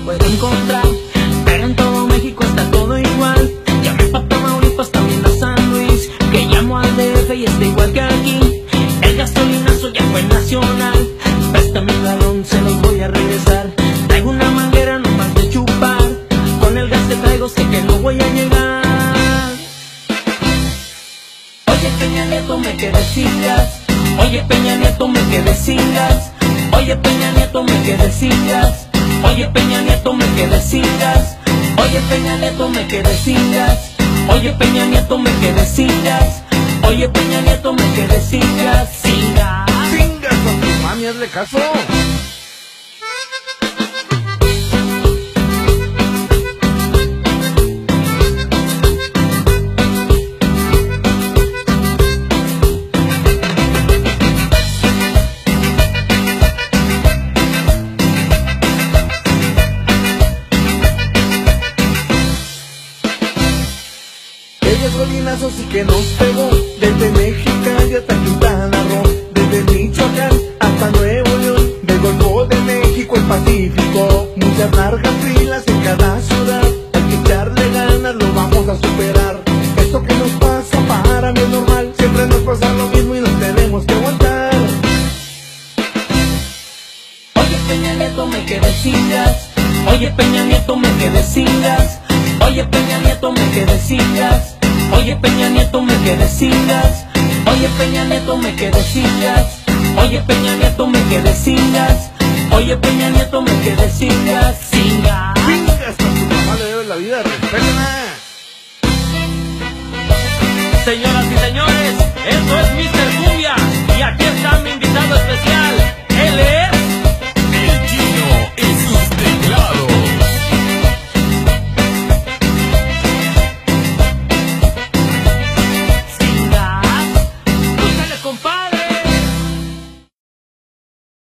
puedo encontrar, pero en todo México está todo igual. Llamé pa' Tamaulipas, también a San Luis, que llamo al DF y está igual que aquí. El gasolinazo ya fue nacional, préstame un galón, se los voy a regresar. Traigo una manguera nomás de chupar, con el gas que traigo sé que no voy a llegar. Oye Peña Nieto, me quedé sin gas. Oye Peña Nieto, me quedé sin gas. Oye Peña Nieto, me quedé sin gas. Oye Peña Nieto, me quedé sin gas. Oye Peña Nieto, me quedé sin gas. Oye Peña Nieto, me quedé sin gas. Oye Peña Nieto, me quedé sin gas. Sin gas. Sin gas a tu mami, hazle caso. El gasolinazo sí que nos pegó, desde Mexicali hasta Quintana Roo, desde Michoacán hasta Nuevo León, del Golfo de México al Pacífico, muchas largas filas en cada ciudad. Hay que echarle ganas, lo vamos a superar. Esto que nos pasa para mí es normal, siempre nos pasa lo mismo y nos tenemos que aguantar. Oye Peña Nieto, me quedé sin gas. Oye Peña Nieto, me quedé sin gas. Oye Peña Nieto, me quedé sin gas. Oye Peña Nieto, me quedé sin gas. Oye Peña Nieto, me quedé sin gas. Oye Peña Nieto, me quedé sin gas. Oye Peña Nieto, me quedé sin gas.